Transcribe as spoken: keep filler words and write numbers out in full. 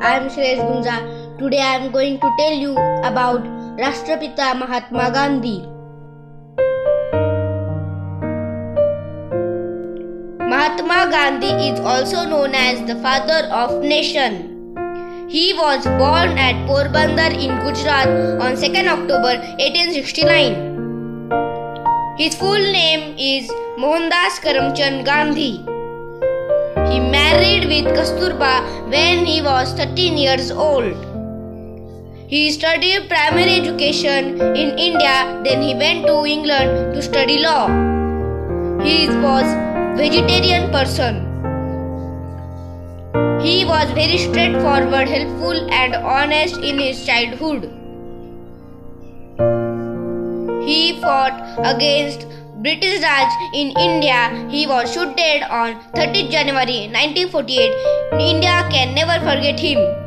I am Shresh Gunja. Today I am going to tell you about Rashtrapita Mahatma Gandhi. Mahatma Gandhi is also known as the father of nation. He was born at Porbandar in Gujarat on second October eighteen sixty-nine. His full name is Mohandas Karamchand Gandhi. He married with Kasturba when he was thirteen years old. He studied primary education in India, then he went to England to study law. He was vegetarian person. He was very straightforward, helpful and honest in his childhood. He fought against British Raj in India. He was shot dead on thirtieth January nineteen forty-eight. India can never forget him.